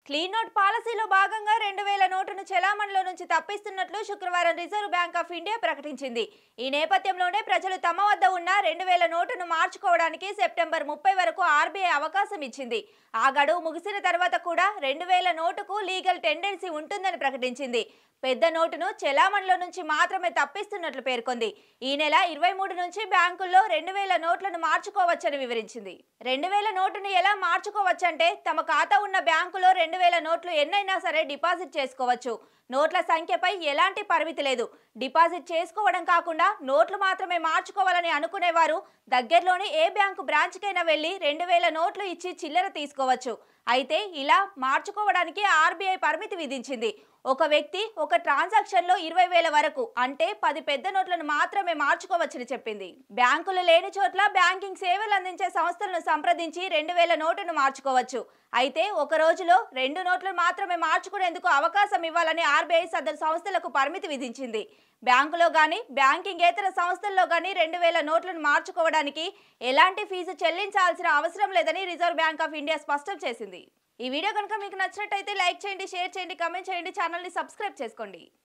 Clean note పాలసీలో భాగంగా 2000 నోటును చెలామణిలో నుంచి తప్పిస్తున్నట్లు శుక్రవారం రిజర్వ్ బ్యాంక్ ఆఫ్ ఇండియా ప్రకటించింది. ఈ నేపథ్యంలోనే ప్రజలు తమ వద్ద ఉన్న 2000 నోటును మార్చుకోవడానికి సెప్టెంబర్ 30 వరకు ఆర్బీఐ అవకాశం ఇచ్చింది. ఆ గడువు ముగిసిన తర్వాత కూడా 2000 నోటుకు లీగల్ టెండెన్సీ ఉంటుందని ప్రకటించింది. పెద్ద నోటును చెలామణిలో నుంచి మాత్రమే తప్పిస్తున్నట్లు పేర్కొంది. ఈ నెల 23 నుంచి బ్యాంకుల్లో 2000 నోట్లను మార్చుకోవచ్చని వివరించింది. 2000 నోటును ఎలా మార్చుకోవచ్చంటే తమ ఖాతా ఉన్న బ్యాంకులో 2000 నోట్లు ఎన్నైనా సరే డిపాజిట్ చేసుకోవచ్చు. నోట్ల సంఖ్యపై ఎలాంటి పరిమితి లేదు. డిపాజిట్ చేసుకోవడం కాకుండా నోట్లు మాత్రమే మార్చుకోవాలని అనుకునేవారు దగ్గరలోని ఏ బ్యాంకు బ్రాంచ్కైనా వెళ్లి 2000 నోట్లు ఇచ్చి చిల్లర తీసుకోవచ్చు. అయితే ఇలా మార్చుకోవడానికి ఆర్బీఐ పరిమితి విధించింది. ఒక వ్యక్తి ఒక ట్రాన్సాక్షన్ లో 20,000 వరకు అంటే 10 పెద్ద నోట్లను మాత్రమే మార్చుకోవచ్చని చెప్పింది. బ్యాంకులు లేని చోట్ల బ్యాంకింగ్ సేవలు అందించే సంస్థలను సంప్రదించి 2000 నోటును మార్చుకోవచ్చు. అయితే ఒక రోజులో 2 నోట్లను మాత్రమే మార్చుకునేందుకు అవకాశం ఇవ్వాలని ఆర్బీఐ సదరు సంస్థలకు పరిమితి విధించింది. బ్యాంకులో గానీ బ్యాంకింగేతర సంస్థల్లో గానీ 2000 నోట్లను మార్చుకోవడానికి ఎలాంటి ఫీజు చెల్లించాల్సిన అవసరం లేదని రిజర్వ్ బ్యాంక్ ఆఫ్ ఇండియా స్పష్టం చేసింది. ఈ వీడియో కనుక మీకు నచ్చినట్టయితే లైక్ చేయండి, షేర్ చేయండి, కామెంట్ చేయండి, ఛానల్ని సబ్స్క్రైబ్ చేసుకోండి.